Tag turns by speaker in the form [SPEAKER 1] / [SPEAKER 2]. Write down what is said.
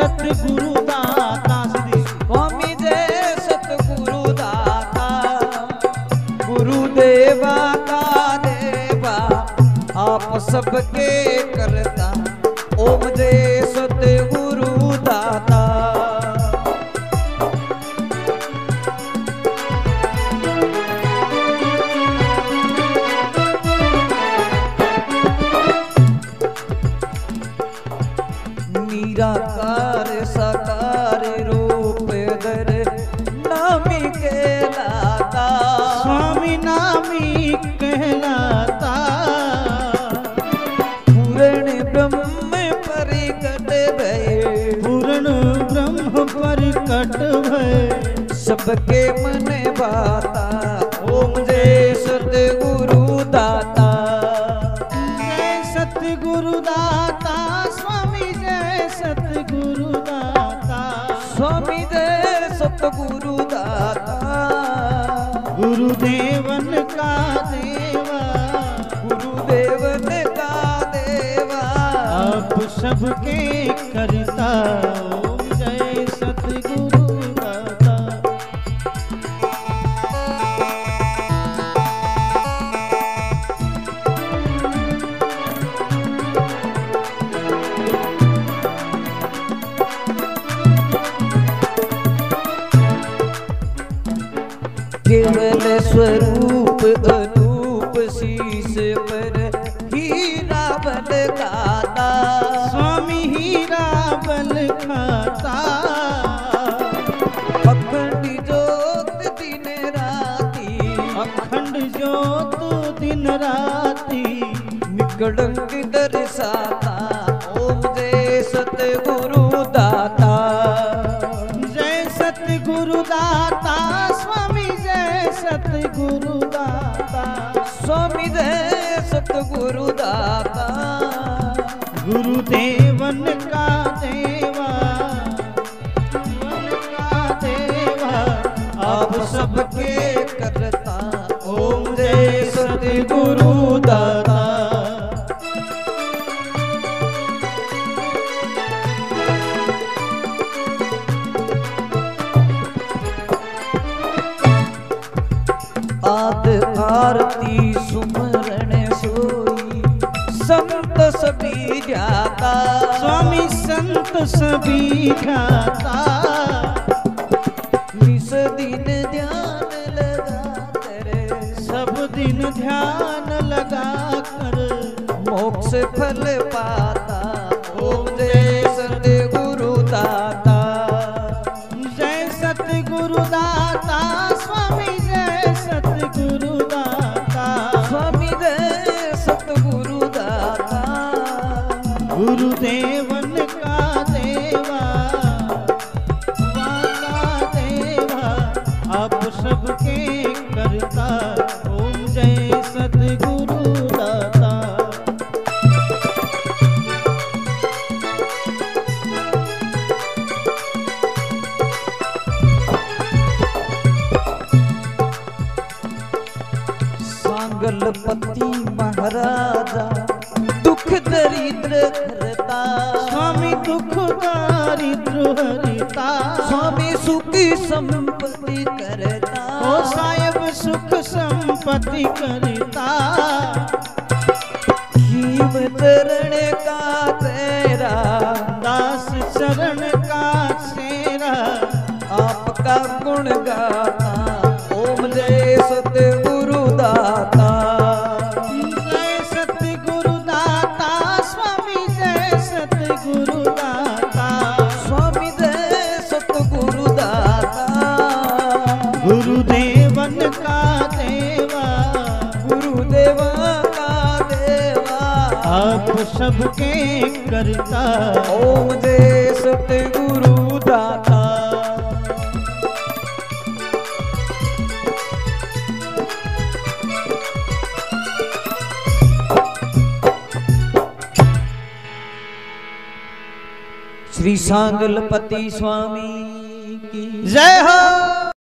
[SPEAKER 1] सतगुरु दाता श्री
[SPEAKER 2] स्वामी जय सतगुरु दाता गुरुदेवा का देवा आप सबके करता ओम जय सतगुरु दाता। निराकार साकार रूप धर नामी कहलाता
[SPEAKER 1] स्वामी नामी कहलाता
[SPEAKER 2] पूर्ण ब्रह्म परिकट भय
[SPEAKER 1] पूर्ण ब्रह्म परिकट भय
[SPEAKER 2] सबके मन भाता ओम जय सतगुरु दाता।
[SPEAKER 1] जय सतगुरु दाता स्वामी जय सतगुरु दाता
[SPEAKER 2] स्वामी जय सतगुरु दाता
[SPEAKER 1] गुरुदेवन का देवा
[SPEAKER 2] गुरुदेवन का देवा
[SPEAKER 1] आप सबके करता ओम जय सतगुरु दाता।
[SPEAKER 2] केवल स्वरूप अनूप शीश पर हीरा बल खाता
[SPEAKER 1] स्वामी हीरा बल खाता
[SPEAKER 2] अखंड ज्योत दिन राती
[SPEAKER 1] अखंड ज्योत दिन राती
[SPEAKER 2] निकड़ंग दर्शाता ओम जय सतगुरु दाता।
[SPEAKER 1] जय सतगुरु दाता स्वामी जय सतगुरु दाता
[SPEAKER 2] स्वामी जय सतगुरु दाता
[SPEAKER 1] गुरुदेवन का देवा गुरुदेवन का देवा
[SPEAKER 2] आप सबके करता ओम जय सतगुरु दाता। आद आरती सुमरण सोई संत सभी ध्याता
[SPEAKER 1] स्वामी संत सभी ध्याता
[SPEAKER 2] निस दिन ध्यान लगा कर
[SPEAKER 1] सब दिन ध्यान लगा कर
[SPEAKER 2] मोक्ष फल पाता ओम जय सतगुरु दाता।
[SPEAKER 1] जय सतगुरु दाता स्वामी जय सतगुरु दाता
[SPEAKER 2] स्वामी जय सतगुरु दाता
[SPEAKER 1] गुरुदेवन का देवा का देवा आप सबके करता ओम जय सतगुरु दाता।
[SPEAKER 2] सांगलपति महाराजा दुख दरिद्र हरता
[SPEAKER 1] स्वामी दुख दारिद्र हरिता
[SPEAKER 2] स्वामी सुखी संपत्ति करता
[SPEAKER 1] ओ साहेब सुख संपत्ति करता
[SPEAKER 2] जीव चरण का तेरा
[SPEAKER 1] दास चरण का सेरा
[SPEAKER 2] आपका गुण गाता ओम जय सतगुरु दाता।
[SPEAKER 1] जय सतगुरु दाता स्वामी जय सतगुरु दाता
[SPEAKER 2] स्वामी जय सतगुरु दाता
[SPEAKER 1] गुरुदेवन का देवा
[SPEAKER 2] गुरुदेवा का देवा
[SPEAKER 1] आप सबके करता
[SPEAKER 2] ओम जय सतगुरु दाता। श्री सांगलपति स्वामी की
[SPEAKER 1] जय हो।